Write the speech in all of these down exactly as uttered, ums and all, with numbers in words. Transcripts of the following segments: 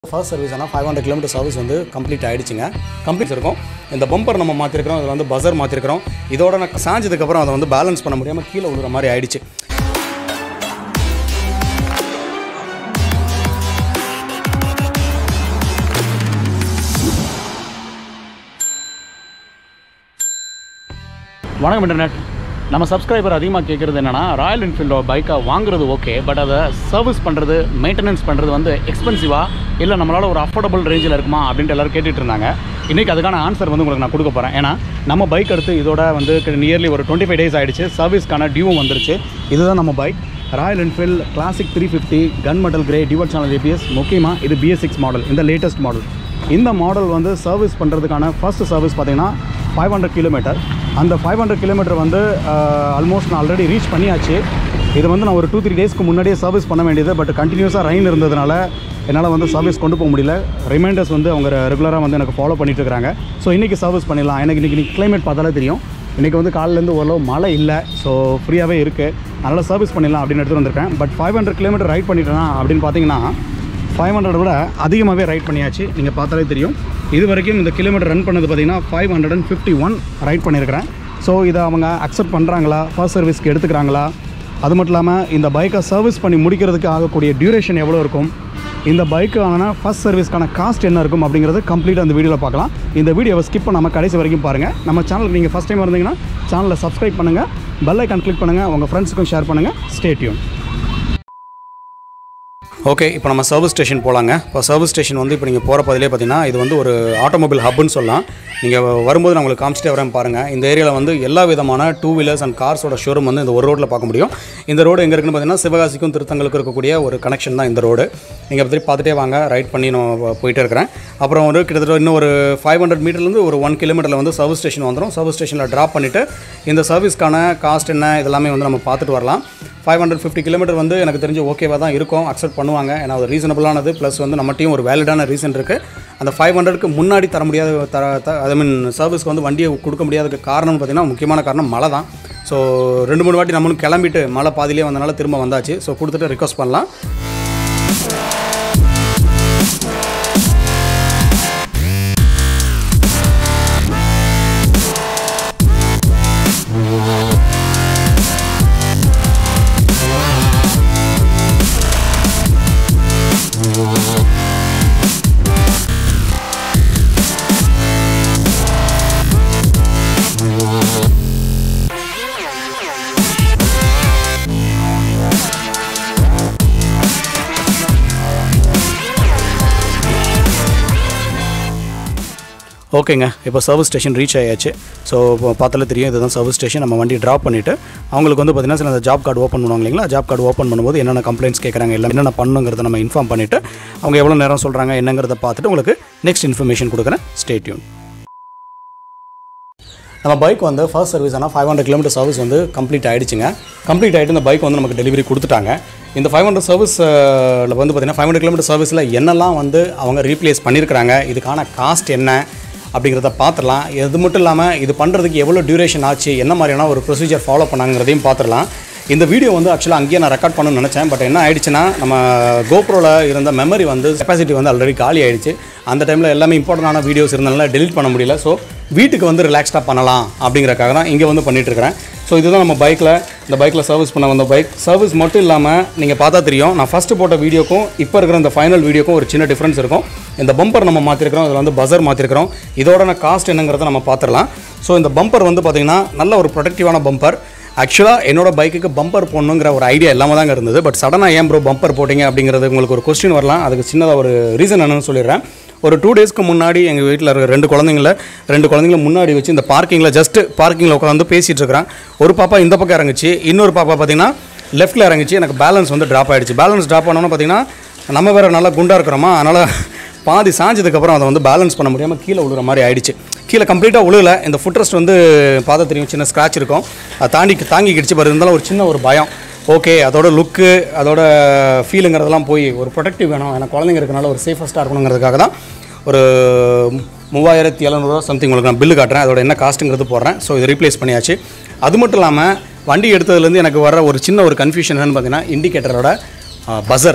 First service ஆனால் five hundred kilometre service வந்து complete ஆகிடுச்சிங்க. கம்ப்ளீட் இருக்கும். இந்த பம்பர் நம்ம மாற்றிருக்கிறோம், அதில் வந்து பஸர் மாற்றிருக்கிறோம். இதோட நான் சாஞ்சதுக்கப்புறம் அதை வந்து பேலன்ஸ் பண்ண முடியாமல் கீழே விழுற மாதிரி ஆயிடுச்சு. வணக்கம் இன்டர்நெட். நம்ம சப்ஸ்கிரைபர் அதிகமாக கேட்குறது என்னென்னா, ராயல் என்ஃபீல்டோட பைக்கை வாங்குறது ஓகே, பட் அதை சர்வீஸ் பண்ணுறது, மெயின்டெனன்ஸ் பண்ணுறது வந்து எக்ஸ்பென்சிவாக இல்லை நம்மளால் ஒரு அஃபோர்டபுள் ரேஞ்சில் இருக்குமா அப்படின்ட்டு எல்லோரும் கேட்டுட்டு இருந்தாங்க. இன்றைக்கி அதுக்கான ஆன்சர் வந்து உங்களுக்கு நான் கொடுக்க போகிறேன். ஏன்னா நம்ம பைக் எடுத்து இதோட வந்து நியர்லி ஒரு டுவெண்ட்டி ஃபைவ் டேஸ் ஆகிடுச்சு. சர்வீஸ்க்கான டியூவும் வந்துருச்சு. இதுதான் நம்ம bike Royal Enfield Classic three fifty gun metal grey dual channel ABS. முக்கியமாக இது பிஎஸ் சிக்ஸ் மாடல், இந்த லேட்டஸ்ட் மாடல். இந்த மாடல் வந்து சர்வீஸ் பண்ணுறதுக்கான ஃபர்ஸ்ட் சர்வீஸ் பார்த்திங்கன்னா ஃபைவ் ஹண்ட்ரட் கிலோமீட்டர். அந்த ஃபைவ் ஹண்ட்ரட் கிலோமீட்டர் வந்து ஆல்மோஸ்ட் நான் ஆல்ரெடி ரீச் பண்ணியாச்சு. இது வந்து நான் ஒரு டூ த்ரீ டேஸ்க்கு முன்னாடியே சர்வீஸ் பண்ண வேண்டியது. பட் கண்டினியூஸாக ரெயின் இருந்ததுனால என்னால் வந்து சர்வீஸ் கொண்டு போக முடியல. ரிமைண்டர்ஸ் வந்து அவங்க ரெகுலராக வந்து எனக்கு ஃபாலோ பண்ணிட்டு இருக்காங்க. ஸோ இன்றைக்கி சர்வீஸ் பண்ணிடலாம். எனக்கு இன்றைக்கி இன்றைக்கி கிளைமேட் பார்த்தாலே தெரியும். இன்றைக்கி வந்து காலையிலேருந்து ஓரளவு மழை இல்லை, ஸோ ஃப்ரீயாகவே இருக்குது. அதனால் சர்வீஸ் பண்ணிடலாம் அப்படின்னு எடுத்துகிட்டு வந்திருக்கேன். But five hundred kilometre ride பண்ணிட்டேன்னா அப்படின்னு பார்த்தீங்கன்னா ஃபைவ் ஹண்ட்ரட் விட அதிகமாகவே ரைட் பண்ணியாச்சு. நீங்கள் பார்த்தாலே தெரியும். இது வரைக்கும் இந்த கிலோமீட்டர் ரன் பண்ணது பார்த்திங்கன்னா five hundred and fifty one ride பண்ணியிருக்கிறேன். ஸோ இதை அவங்க அக்செப்ட் பண்ணுறாங்களா, ஃபர்ஸ்ட் சர்வீஸ்க்கு எடுத்துக்கிறாங்களா, அது மட்டும் இல்லாமல் இந்த பைக்கை சர்வீஸ் பண்ணி முடிக்கிறதுக்கு ஆகக்கூடிய டியூரேஷன் எவ்வளோ இருக்கும், இந்த பைக்கான ஃபர்ஸ்ட் சர்வீஸ்க்கான காஸ்ட் என்ன இருக்கும் அப்படிங்கிறது கம்ப்ளீட்டாக அந்த வீடியோவில் பார்க்கலாம். இந்த வீடியோவை ஸ்கிப் பண்ணாமல் கடைசி வரைக்கும் பாருங்கள். நம்ம சேனலுக்கு நீங்கள் ஃபஸ்ட் டைம் இருந்தீங்கன்னா சேனலை சப்ஸ்கிரைப் பண்ணுங்கள், பெல் ஐக்கான் கிளிக் பண்ணுங்கள், உங்கள் ஃப்ரெண்ட்ஸுக்கும் ஷேர் பண்ணுங்கள். Stay tune. ஓகே, இப்போ நம்ம சர்வீஸ் ஸ்டேஷன் போகலாங்க. இப்போ சர்வீஸ் ஸ்டேஷன் வந்து இப்போ நீங்கள் போகிற பதிலே பார்த்தீங்கன்னா இது வந்து ஒரு ஆட்டோமொபைல் ஹப்னு சொல்லலாம். நீங்கள் வரும்போது நான் உங்களுக்கு காமிச்சிட்டே வரேன் பாருங்கள். இந்த ஏரியாவில் வந்து எல்லா விதமான டூ வீலர்ஸ் அண்ட் கார்ஸோட ஷோரூம் வந்து இந்த ஒரு ரோட்டில் பார்க்க முடியும். இந்த ரோடு எங்கே இருக்குன்னு பார்த்தீங்கன்னா சிவகாசிக்கும் திருத்தங்களுக்கு இருக்கக்கூடிய ஒரு கனெக்ஷன் தான் இந்த ரோடு. நீங்கள் பற்றி பார்த்துட்டே வாங்க. ரைட் பண்ணி நான் போயிட்டே இருக்கிறேன். அப்புறம் ஒரு கிட்டத்தட்ட இன்னும் ஒரு ஃபைவ் ஹண்ட்ரட் மீட்டர்லேருந்து ஒரு ஒன் கிலோமீட்டரில் வந்து சர்வீஸ் ஸ்டேஷன் வந்துடும். சர்வீஸ் ஸ்டேஷனில் ட்ராப் பண்ணிவிட்டு இந்த சர்வீஸ்க்கான காஸ்ட் என்ன இதெல்லாமே வந்து நம்ம பார்த்துட்டு வரலாம். ஃபைவ் ஹண்ட்ரட் ஃபிஃப்டி கிலோமீட்டர் வந்து எனக்கு தெரிஞ்சு ஓகேவாக தான் இருக்கும், அக்செப்ட் பண்ணுவாங்க. ஏன்னா அது ரீசனபிளானது, ப்ளஸ் வந்து நம்மகிட்டையும் ஒரு வேலிடான ரீசன் இருக்குது. அந்த ஃபைவ் ஹண்ட்ரடுக்கு முன்னாடி தர முடியாத தர ஐ மீன் சர்வீஸ்க்கு வந்து வண்டியை கொடுக்க முடியாததுக்கு காரணம்னு பார்த்திங்கன்னா முக்கியமான காரணம் மழை தான். ஸோ ரெண்டு மூணு வாட்டி நம்மளும் கிளம்பிட்டு மழை பாதிலே வந்தனால திரும்ப வந்தாச்சு. ஸோ கொடுத்துட்டு ரிக்வஸ்ட் பண்ணலாம். ஓகேங்க, இப்போ சர்வீஸ் ஸ்டேஷன் ரீச் ஆயாச்சு. ஸோ இப்போ பார்த்தாலே தெரியும், இதுதான் சர்வீஸ் ஸ்டேஷன். நம்ம வண்டி ட்ராப் பண்ணிவிட்டு அவங்களுக்கு வந்து பார்த்திங்கன்னா சில அந்த ஜாப் கார்டு ஓப்பன் பண்ணுவாங்க இல்லைங்களா, ஜாப் கார்டு ஓப்பன் பண்ணும்போது என்னென்ன கம்ப்ளைண்ட்ஸ் கேட்குறாங்க, எல்லாம் என்னென்ன பண்ணுங்கிறத நம்ம இன்ஃபார்ம் பண்ணிவிட்டு அவங்க எவ்வளோ நேரம் சொல்கிறாங்க என்னங்கிறத பார்த்துட்டு உங்களுக்கு நெக்ஸ்ட் இன்ஃபர்மேஷன் கொடுக்குறேன். Stay tune. நம்ம பைக் வந்து ஃபர்ஸ்ட் சர்வீஸ் ஆனால் ஃபைவ் ஹண்ட்ரட் கிலோமீட்டர் சர்வீஸ் வந்து கம்ப்ளீட் ஆகிடுச்சுங்க. கம்ப்ளீட் ஆகிட்டு இந்த பைக் வந்து நமக்கு டெலிவரி கொடுத்துட்டாங்க. இந்த ஃபைவ் ஹண்ட்ரட் சர்வீஸில் வந்து பார்த்திங்கன்னா ஃபைவ் ஹண்ட்ரட் கிலோமீட்டர் சர்வீஸில் என்னெல்லாம் வந்து அவங்க ரீப்ளேஸ் பண்ணியிருக்கிறாங்க, இதுக்கான காஸ்ட் என்ன அப்படிங்கிறத பார்த்துடலாம். இது மட்டும் இல்லாமல் இது பண்ணுறதுக்கு எவ்வளோ டியூரேஷன் ஆச்சு, என்ன மாதிரியான ஒரு ப்ரொசீஜர் ஃபாலோ பண்ணாங்கிறதையும் பார்த்துடலாம். இந்த வீடியோ வந்து ஆக்சுவலாக அங்கேயே நான் ரெக்கார்ட் பண்ணணும்னு நினச்சேன். பட் என்ன ஆயிடுச்சுன்னா, நம்ம கோப்ரோவில் இருந்த மெமரி வந்து கெப்பாசிட்டி வந்து ஆல்ரெடி காலி ஆகிடுச்சு. அந்த டைமில் எல்லாமே இம்பார்ட்டண்டான வீடியோஸ் இருந்தனால டெலிட் பண்ண முடியல. ஸோ வீட்டுக்கு வந்து ரிலாக்ஸ்டாக பண்ணலாம் அப்படிங்கிறக்காக தான் இங்கே வந்து பண்ணிகிட்ருக்கிறேன். ஸோ இதுதான் நம்ம பைக்கில் இந்த பைக்கில் சர்வீஸ் பண்ண வந்த பைக். சர்வீஸ் மட்டும் இல்லாமல் நீங்கள் பார்த்தா தெரியும், நான் ஃபஸ்ட்டு போட்ட வீடியோக்கும் இப்போ இருக்கிற இந்த ஃபைனல் வீடியோக்கும் ஒரு சின்ன டிஃப்ரென்ஸ் இருக்கும். இந்த பம்பர் நம்ம மாற்றிருக்கிறோம், இதில் வந்து பஸர் மாற்றிருக்கிறோம். இதோட காஸ்ட் என்னங்கிறத நம்ம பார்த்துடலாம். ஸோ இந்த பம்பர் வந்து பார்த்திங்கன்னா நல்ல ஒரு ப்ரொடக்டிவான பம்பர். ஆக்சுவலாக என்னோடய பைக்குக்கு பம்பர் போடணுங்கிற ஒரு ஐடியா எல்லாமே தாங்க இருந்தது. பட் சடனாக ஏன் ப்ரோ பம்பர் போட்டிங்க அப்படிங்கிறது உங்களுக்கு ஒரு கொஸ்டின் வரலாம். அதுக்கு சின்னதாக ஒரு ரீசன் என்னன்னு சொல்லிடுறேன். ஒரு டூ டேஸ்க்கு முன்னாடி எங்கள் வீட்டில் இருக்கிற ரெண்டு குழந்தைங்கள ரெண்டு குழந்தைங்கள முன்னாடி வச்சு இந்த பார்க்கிங்கில் ஜஸ்ட்டு பார்க்கிங்கில் உட்காந்து பேசிகிட்டு இருக்கிறேன். ஒரு பாப்பா இந்த பக்கம் இறங்குச்சு, இன்னொரு பாப்பா பார்த்திங்கன்னா லெஃப்ட்டில் இறங்குச்சு. எனக்கு பேலன்ஸ் வந்து ட்ராப் ஆகிடுச்சு. பேலன்ஸ் ட்ராப் ஆனோன்னு பார்த்திங்கன்னா நம்ம வேறு நல்லா குண்டாக இருக்கிறோமா, அதனால் பாதி சாஞ்சதுக்கப்புறம் அதை வந்து பேலன்ஸ் பண்ண முடியாமல் கீழே விழுற மாதிரி ஆகிடுச்சு. கீழே கம்ப்ளீட்டாக விழுகலை. இந்த ஃபுட்ரெஸ்ட் வந்து பார்த்தா தெரியும், சின்ன ஸ்க்ராட்ச் இருக்கும். அது தாண்டி தாங்கிக்கிடுச்சு. பட் இருந்தாலும் ஒரு சின்ன ஒரு பயம். ஓகே, அதோட லுக்கு அதோட ஃபீலுங்கிறதெல்லாம் போய் ஒரு ப்ரொடெக்டிவ் வேணும், ஏன்னா குழந்தைங்க இருக்கனால ஒரு சேஃபஸ்ட்டாக இருக்கணுங்கிறதுக்காக தான் ஒரு மூவாயிரத்தி எழுநூறுவா சம்திங் உங்களுக்கு நான் பில்லு காட்டுறேன். அதோட என்ன காஸ்ட்டுங்கிறது போடுறேன். ஸோ இது ரீப்ளேஸ் பண்ணியாச்சு. அது மட்டும் இல்லாமல் வண்டி எடுத்ததுலேருந்து எனக்கு வர ஒரு சின்ன ஒரு கன்ஃபியூஷன் என்னென்னு பார்த்தீங்கன்னா, இண்டிகேட்டரோட பஸர்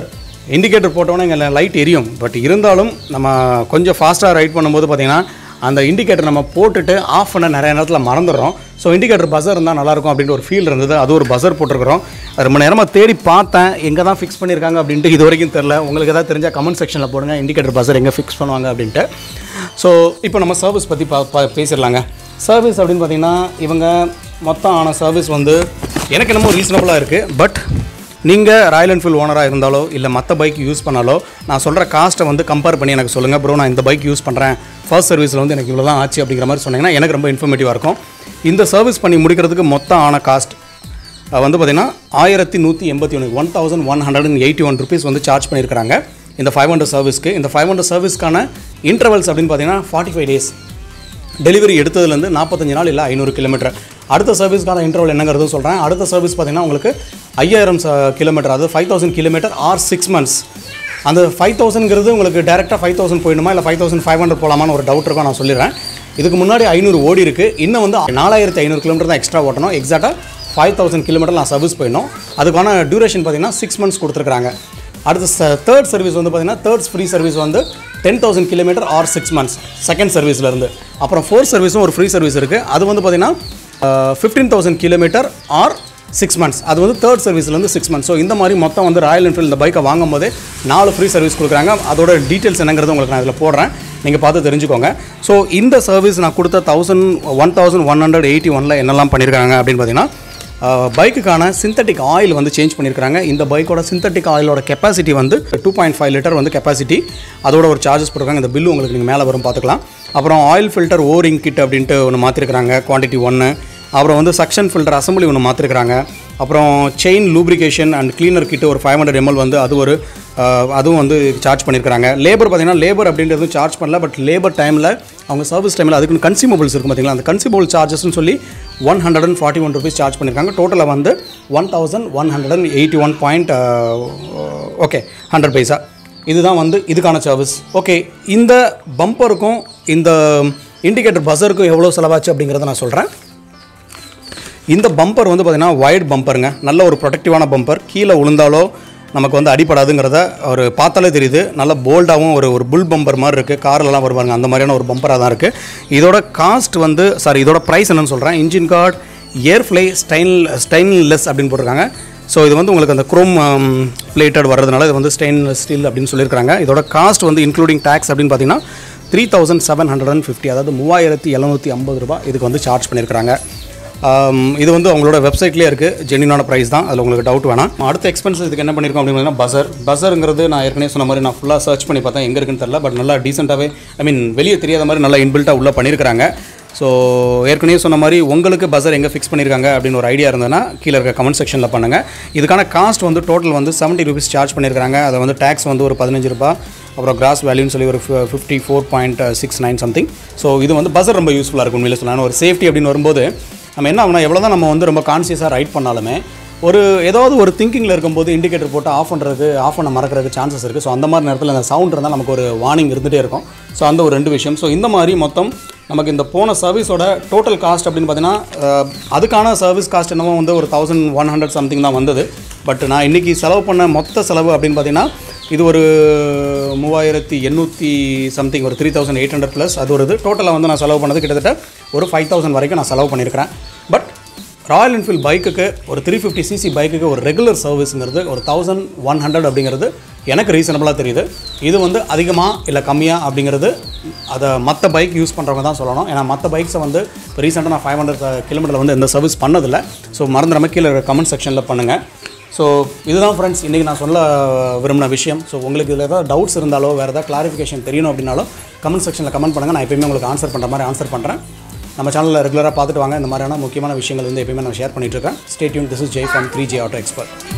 இண்டிகேட்டர் போட்டோன்னே இங்கே லைட் எரியும். பட் இருந்தாலும் நம்ம கொஞ்சம் ஃபாஸ்ட்டாக ரைட் பண்ணும்போது பார்த்திங்கன்னா அந்த இண்டிகேட்டர் நம்ம போட்டுட்டு ஆஃப் பண்ண நிறைய நேரத்தில் மறந்துடுறோம். ஸோ இண்டிகேட்டர் பஸர் இருந்தால் நல்லாயிருக்கும் அப்படின்ற ஒரு ஃபீல் இருந்தது. அது ஒரு பஸர் போட்டிருக்கிறோம். ரொம்ப நேரமாக தேடி பார்த்தேன் எங்கே தான் ஃபிக்ஸ் பண்ணியிருக்காங்க அப்படின்ட்டு இது வரைக்கும் தெரில. உங்களுக்கு எதாவது தெரிஞ்சால் கமெண்ட் செக்ஷனில் போடுங்க இண்டிகேட்டர் பஸர் எங்கே ஃபிக்ஸ் பண்ணுவாங்க அப்படின்ட்டு. ஸோ இப்போ நம்ம சர்வீஸ் பற்றி பா பா பேசிடலாங்க. சர்வீஸ் அப்படின்னு பார்த்திங்கன்னா இவங்க மொத்தம் ஆன சர்வீஸ் வந்து எனக்கு என்னமோ ரீசனபுளாக இருக்குது. பட் நீங்கள் ராயல் என்ஃபீல்டு ஓனராக இருந்தாலோ இல்லை மற்ற பைக் யூஸ் பண்ணாலோ நான் சொல்கிற காஸ்ட்டை வந்து கம்பேர் பண்ணி எனக்கு சொல்லுங்கள். ப்ரோ நான் இந்த பைக் யூஸ் பண்ணுறேன், ஃபர்ஸ்ட் சர்வீஸில் வந்து எனக்கு இவ்வளோ தான் ஆச்சு அப்படிங்கிற மாதிரி சொன்னீங்கன்னா எனக்கு ரொம்ப இன்ஃபர்மேட்டிவாக இருக்கும். இந்த சர்வீஸ் பண்ணி முடிக்கிறதுக்கு மொத்தம் ஆன காஸ்ட் வந்து பார்த்திங்கன்னா ஆயிரத்தி நூற்றி எண்பத்தி ஒன்று one thousand one hundred and eighty one rupees வந்து சார்ஜ் பண்ணியிருக்கிறாங்க இந்த ஃபைவ் ஹண்ட்ரட் சர்வீஸ்க்கு. இந்த ஃபைவ் ஹண்ட்ரட் சர்வீஸ்க்கான இன்டர்வல்ஸ் அப்படின்னு பார்த்தீங்கன்னா ஃபார்ட்டி ஃபைவ் டேஸ் டெலிவரி எடுத்ததுலேருந்து நாற்பத்தஞ்சு நாள் இல்லை ஐநூறு கிலோமீட்டர். அடுத்த சர்வீஸ்க்கான இன்டர்வல் என்னங்கிறது சொல்கிறேன். அடுத்த சர்வீஸ் பார்த்திங்கன்னா உங்களுக்கு ஐயாயிரம் கிலோமீட்டர், அதாவது five thousand kilometre or six months. அந்த ஃபைவ் தௌசண்ட்ங்கிறது உங்களுக்கு டேரெக்டாக ஃபைவ் தௌசண்ட் போயிடுமா இல்லை ஃபைவ் தௌசண்ட் ஃபைவ் ஹண்ட்ரட் போகலாமான்னு ஒரு டவுட் இருக்கும். நான் சொல்லிடுறேன். இதுக்கு முன்னாடி ஐநூறு ஓடி இருக்குது. இன்னும் வந்து நாலாயிரத்தி ஐநூறு கிலோமீட்டர் தான் எக்ஸ்ட்ரா ஓட்டணும். எக்ஸாக்டாக ஃபைவ் தௌசண்ட் கிலோமீட்டர் நான் சர்வீஸ் போயிடணும். அதுக்கான டியூரேஷன் பார்த்திங்கன்னா சிக்ஸ் மந்த்ஸ் கொடுத்துருக்காங்க. அடுத்த தேர்ட் சர்வீஸ் வந்து பார்த்திங்கன்னா தேர்ட் ஃப்ரீ சர்வீஸ் வந்து ten thousand kilometre or six months second சர்வீஸ்லேருந்து. அப்புறம் ஃபோர்த் சர்வீஸும் ஒரு ஃப்ரீ சர்வீஸ் இருக்குது. அது வந்து பார்த்திங்கன்னா fifteen thousand kilometre or six months. அது வந்து தேர்ட் சர்வீஸ்லேருந்து சிக்ஸ் மந்த்ஸ். ஸோ இந்த மாதிரி மொத்தம் வந்து ராயல் என்ஃபீல்டு இந்த பைக்கை வாங்கும் போதே நாலு ஃப்ரீ சர்வீஸ் கொடுக்குறாங்க. அதோட டீட்டெயில்ஸ் என்னங்கிறது உங்களுக்கு நான் இதில் போடுறேன், நீங்கள் பார்த்து தெரிஞ்சுக்கோங்க. ஸோ இந்த சர்வீஸ் நான் கொடுத்த thousand one thousand one hundred eighty ஒனில் என்னெல்லாம் பண்ணியிருக்காங்க அப்படின்னு பார்த்தீங்கன்னா பைக்குக்கான சிந்தட்டிக் ஆயில் வந்து சேஞ்ச் பண்ணியிருக்காங்க. இந்த பைக்கோட சிந்தட்டிக் ஆயிலோட கெப்பாசிட்டி வந்து டூ பாயிண்ட் ஃபைவ் லிட்டர் வந்து கெப்பாசிட்டி. அதோட ஒரு சார்ஜஸ் போட்டிருக்காங்க. இந்த பில்லு உங்களுக்கு நீங்கள் மேலே வரும் பார்த்துக்கலாம். அப்புறம் ஆயில் ஃபில்டர் ஓரிங் கிட் அப்படின்ட்டு ஒன்று மாற்றிருக்கிறாங்க, குவான்டிட்டி ஒன்று. அப்புறம் வந்து சக்ஷன் ஃபில்டர் அசம்பிளி ஒன்று மாற்றிருக்கிறாங்க. அப்புறம் chain lubrication and cleaner kit ஒரு ஃபைவ் ஹண்ட்ரட் எம்எல் வந்து அது ஒரு அதுவும் வந்து சார்ஜ் பண்ணியிருக்காங்க. லேபர் பார்த்திங்கன்னா லேபர் அப்படின்றதும் சார்ஜ் பண்ணல. பட் லேபர் டைமில் அவங்க சர்வீஸ் டைமில் அதுக்குன்னு கன்சியூமபிள்ஸ் இருக்கும் பார்த்திங்களா, அந்த கன்சியூமபிள் சார்ஜஸ்ன்னு சொல்லி one hundred and forty one rupees charge பண்ணியிருக்காங்க. டோட்டலாக வந்து one thousand one hundred and eighty one point okay hundred paisa. இதுதான் வந்து இதுக்கான சர்வீஸ். ஓகே, இந்த பம்பருக்கும் இந்த இண்டிகேட்டர் பஸருக்கும் எவ்வளோ செலவாச்சு அப்படிங்கிறத நான் சொல்கிறேன். இந்த பம்பர் வந்து பார்த்திங்கன்னா வைட் பம்பருங்க, நல்ல ஒரு ப்ரொடெக்டிவான பம்பர். கீழே விழுந்தாலோ நமக்கு வந்து அடிப்படாதுங்கிறத ஒரு பார்த்தாலே தெரியுது. நல்ல போல்டாகவும் ஒரு ஒரு புல் பம்பர் மாதிரி இருக்குது. கார்லலாம் வருவாங்க அந்த மாதிரியான ஒரு பம்பராக தான் இருக்குது. இதோட காஸ்ட் வந்து சாரி இதோட ப்ரைஸ் என்னன்னு சொல்கிறேன். இன்ஜின் கார்டு ஏர்ஃப்ளை ஸ்டைன் ஸ்டைன்லெஸ் அப்படின்னு போட்டிருக்காங்க. ஸோ இது வந்து உங்களுக்கு அந்த குரோம் பிளேட்டட் வர்றதுனால இது வந்து ஸ்டெயின்லெஸ் ஸ்டீல் அப்படின்னு சொல்லியிருக்காங்க. இதோட காஸ்ட் வந்து இன்க்ளூடிங் டேக்ஸ் அப்படின்னு பார்த்தீங்கன்னா three thousand seven hundred and fifty அதாவது மூவாயிரத்தி எழுநூற்றி ஐம்பது ரூபா இதுக்கு வந்து சார்ஜ் பண்ணியிருக்காங்க. இது வந்து அவங்களோட வெப்சைட்லேயே இருக்குது, ஜென்யூனான ப்ரைஸ் தான், அதில் உங்களுக்கு டவுட் வேணாம். அடுத்த எக்ஸ்பென்சஸ் இதுக்கு என்ன பண்ணியிருக்கோம் அப்படின்னா பஸர். பஸருங்கிறது நான் ஏற்கனவே சொன்ன மாதிரி நான் ஃபுல்லாக சர்ச் பண்ணி பார்த்தேன், எங்கே இருக்குன்னு தெரியல. பட் நல்லா டீசெண்டாகவே ஐ மீன் வெளியே தெரியாத மாதிரி நல்லா இன்பில்ட்டாக உள்ளே பண்ணியிருக்காங்க. ஸோ ஏற்கனவே சொன்ன மாதிரி உங்களுக்கு பஸர் எங்கே ஃபிக்ஸ் பண்ணியிருக்காங்க அப்படின்னு ஒரு ஐடியா இருந்ததுன்னா கீழே இருக்க கமெண்ட் செக்ஷனில் பண்ணுங்கள். இதுக்கான காஸ்ட் வந்து டோட்டல் வந்து செவன்ட்டி ருபீஸ் சார்ஜ் பண்ணியிருக்காங்க. அதை வந்து டேக்ஸ் வந்து ஒரு பதினஞ்சு ரூபா, அப்புறம் கிராஸ் வேல்யூன்னு சொல்லி ஒரு fifty four point six nine something. So இது வந்து பஸர் ரொம்ப யூஸ்ஃபுல்லாக இருக்கும் உண்மையிலே சொல்லலாம். ஒரு சேஃப்டி அப்படின்னு வரும்போது நம்ம என்ன ஆகுனா எவ்வளோ தான் நம்ம வந்து ரொம்ப கான்சியஸாக ரைட் பண்ணாலுமே ஒரு ஏதாவது ஒரு திங்கிங்கில் இருக்கும்போது இண்டிகேட்டர் போட்டு ஆஃப் பண்ணுறதுக்கு ஆஃப் பண்ண மறக்கிறதுக்கு சான்சஸ் இருக்குது. ஸோ அந்த மாதிரி நேரத்தில் அந்த சவுண்ட் இருந்தால் நமக்கு ஒரு வார்னிங் இருந்துகிட்டே இருக்கும். ஸோ அந்த ஒரு ரெண்டு விஷயம். ஸோ இந்த மாதிரி மொத்தம் நமக்கு இந்த போன சர்வீஸோட டோட்டல் காஸ்ட் அப்படின்னு பார்த்தீங்கன்னா அதுக்கான சர்வீஸ் காஸ்ட் என்னமோ வந்து ஒரு தௌசண்ட் ஒன் ஹண்ட்ரட் சம்திங் தான் வந்தது. பட் நான் இன்றைக்கி செலவு பண்ண மொத்த செலவு அப்படின்னு பார்த்தீங்கன்னா இது ஒரு மூவாயிரத்தி எண்ணூற்றி சம்திங் ஒரு three thousand eight hundred plus அது ஒரு இது டோட்டலாக வந்து நான் செலவு பண்ணது கிட்டத்தட்ட ஒரு ஃபைவ் தௌசண்ட் வரைக்கும் நான் செலவு பண்ணியிருக்கிறேன். பட் ராயல் என்ஃபீல்டு பைக்குக்கு ஒரு த்ரீ ஃபிஃப்டி சிசி பைக்குக்கு ஒரு ரெகுலர் சர்வீஸுங்கிறது ஒரு தௌசண்ட் ஒன் ஹண்ட்ரட் அப்படிங்கிறது எனக்கு ரீசனபிளாக தெரியுது. இது வந்து அதிகமாக இல்லை கம்மியாக அப்படிங்கிறது அதை மற்ற பைக் யூஸ் பண்ணுறவங்க தான் சொல்லணும். ஏன்னா மற்ற பைக்ஸை வந்து இப்போ ரீசெண்டாக நான் ஃபைவ் ஹண்ட்ரட் கிலோமீட்டரில் வந்து எந்த சர்வீஸ் பண்ணதில்லை. ஸோ மறந்துடாமல் கீழே கமெண்ட் செக்ஷனில் பண்ணுங்கள். ஸோ இதுதான் ஃப்ரெண்ட்ஸ் இன்றைக்கி நான் சொல்ல விரும்பின விஷயம். ஸோ உங்களுக்கு இதில் ஏதாவது டவுட்ஸ் இருந்தாலோ வேறு ஏதாவது கிளாரிஃபிகேஷன் தெரியணும் அப்படின்னாலும் கமெண்ட் செக்ஷனில் கமெண்ட் பண்ணுங்கள். நான் எப்பயுமே உங்களுக்கு ஆன்சர் பண்ணுற மாதிரி ஆன்சர் பண்ணுறேன். நம்ம சேனலில் ரெகுலராக பார்த்துட்டு வாங்க. இந்த மாதிரியான முக்கியமான விஷயங்கள் வந்து எப்பயுமே நான் ஷேர் பண்ணிகிட்டு இருக்கேன். Stay tune. This is Jai from three J auto expert.